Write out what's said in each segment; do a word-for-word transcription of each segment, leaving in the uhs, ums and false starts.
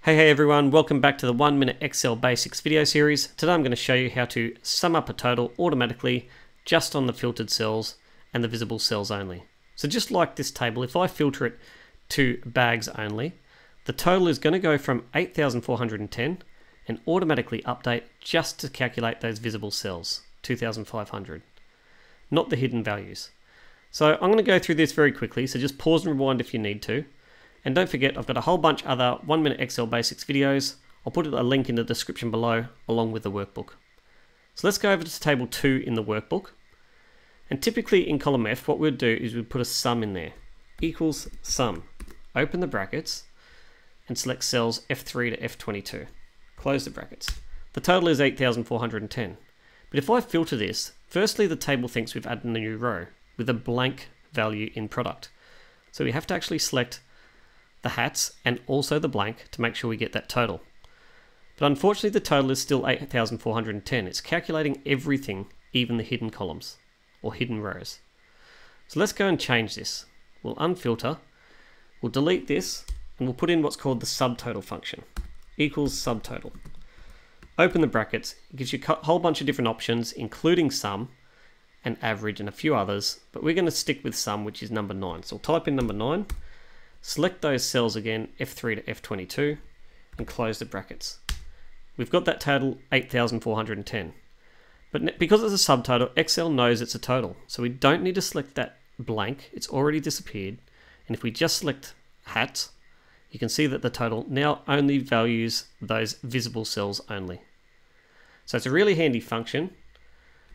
Hey hey everyone, welcome back to the one minute Excel Basics video series. Today I'm going to show you how to sum up a total automatically just on the filtered cells and the visible cells only. So just like this table, if I filter it to bags only, the total is going to go from eight thousand four hundred ten and automatically update just to calculate those visible cells, two thousand five hundred, not the hidden values. So I'm going to go through this very quickly, so just pause and rewind if you need to. And don't forget, I've got a whole bunch other one minute Excel Basics videos. I'll put a link in the description below along with the workbook. So let's go over to table two in the workbook. And typically in column F, what we'd do is we'd put a sum in there. Equals sum. Open the brackets and select cells F three to F twenty-two. Close the brackets. The total is eight thousand four hundred ten. But if I filter this, firstly the table thinks we've added a new row with a blank value in product. So we have to actually select the hats and also the blank to make sure we get that total. But unfortunately the total is still eight thousand four hundred ten. It's calculating everything, even the hidden columns or hidden rows. So let's go and change this. We'll unfilter, we'll delete this, and we'll put in what's called the subtotal function. Equals subtotal. Open the brackets. It gives you a whole bunch of different options, including sum and average and a few others, but we're going to stick with sum, which is number nine. So we'll type in number nine. Select those cells again, F three to F twenty-two, and close the brackets. We've got that total eight thousand four hundred ten. But because it's a subtotal, Excel knows it's a total. So we don't need to select that blank, it's already disappeared. And if we just select hats, you can see that the total now only values those visible cells only. So it's a really handy function.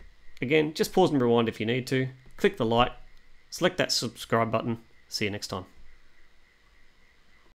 Again, just pause and rewind if you need to. Click the like, select that subscribe button. See you next time.